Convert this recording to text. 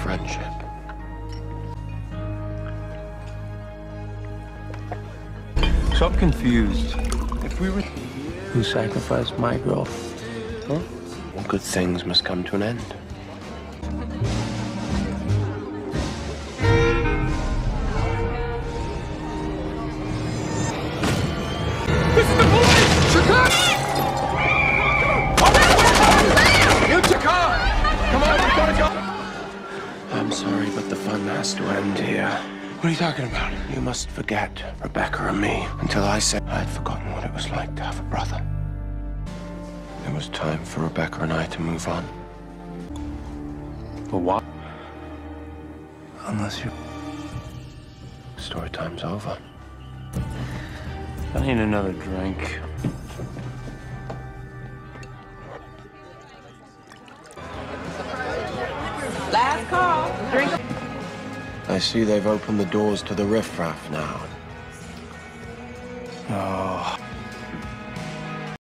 friendship. So I'm confused. If we were... Who sacrificed my girl? Huh? Well, good things must come to an end. This is the police! Chicago! You Chicago! Come on, we gotta go! I'm sorry, but the fun has to end here. What are you talking about? You must forget Rebecca and me until I said I had forgotten what it was like to have a brother. It was time for Rebecca and I to move on. But why? Unless you... Story time's over. I need another drink. Last call. Drink. I see they've opened the doors to the riffraff now. Oh.